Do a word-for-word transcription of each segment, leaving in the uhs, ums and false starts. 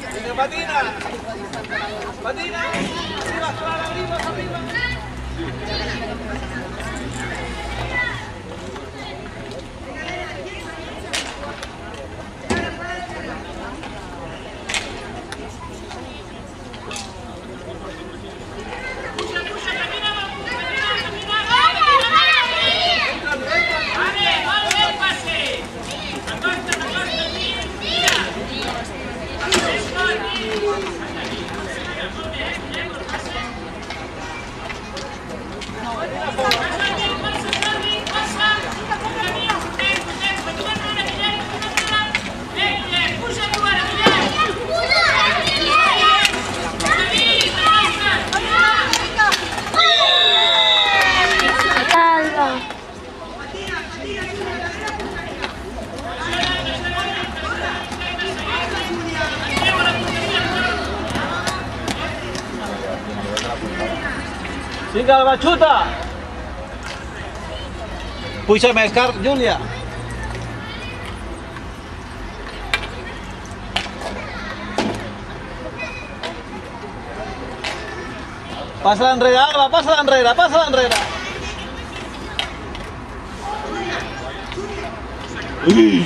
Venga, patina. Patina. Arriba, Clara, arriba, arriba. Vinga, va, xuta! Puja més, Car... Júlia! Passa l'enrere, Alba, passa l'enrere, passa l'enrere! Ui!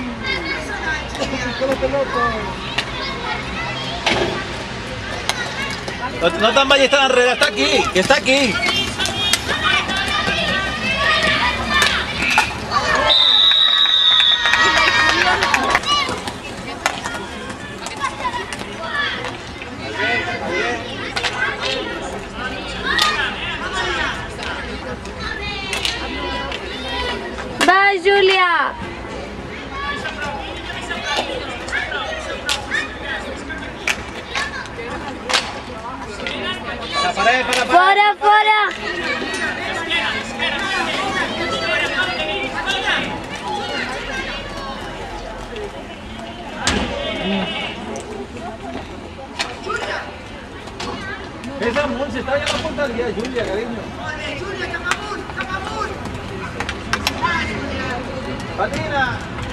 No, no te'n vagis tan enrere, està aquí, que està aquí. Va, Júlia! Fora, fora! És amunt, si està allà a la porteria, Júlia, carinyo. Júlia, cap amunt, cap amunt! Patina!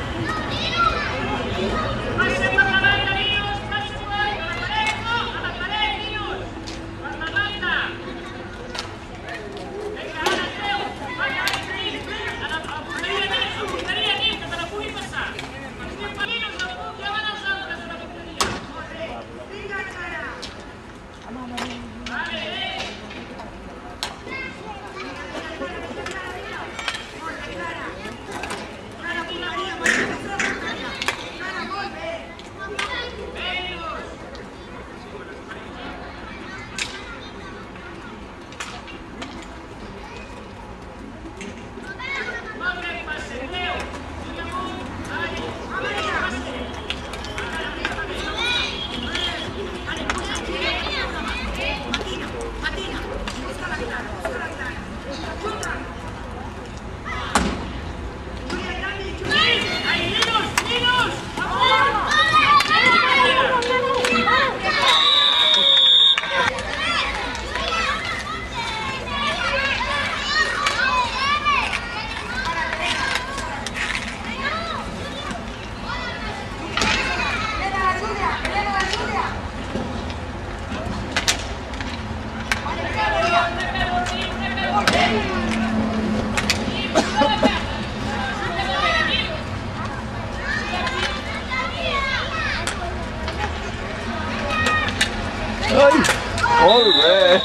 Ai! Molt bé!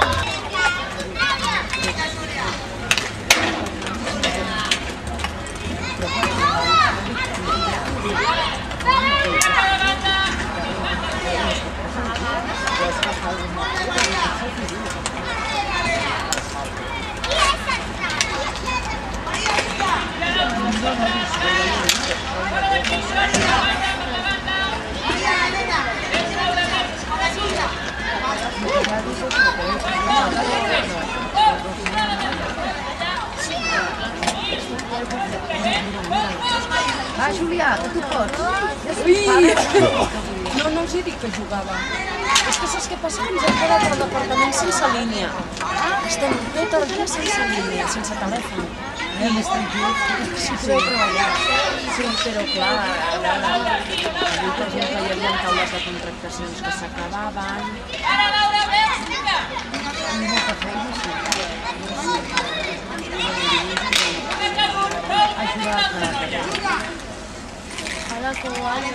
Va, Julià, que tu pots. Ui! No, no els he dit que jugava. És que saps què passa? Que ens hem quedat al departament sense línia. Estem tot el dia sense línia, sense telèfon. Ara més tranquils. Sí, podeu treballar. Sí, però clar, a veure, avui, per exemple, hi havia taules de contractacions que s'acabaven. I molta feina, sí. Ajudar a cada cosa. Ahora que guay.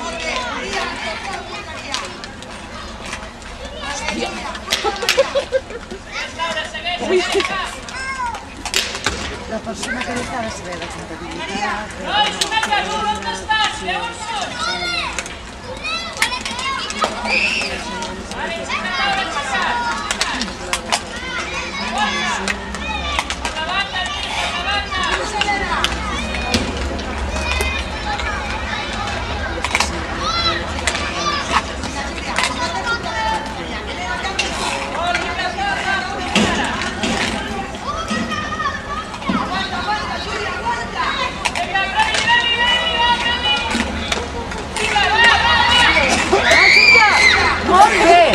La persona que ha de saber de comptabilitat... Molt bé!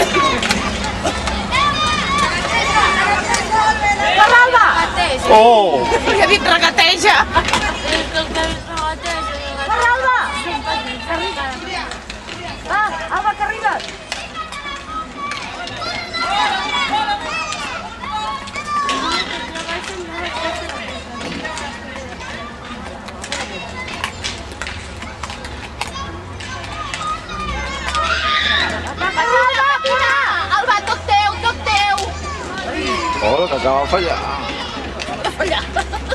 Caralba! Oh! Perquè ha dit regateja! Caralba! Va, Alba, que arribes! Alba, tot teu, tot teu! Oh, que acaba de fallar. Allà.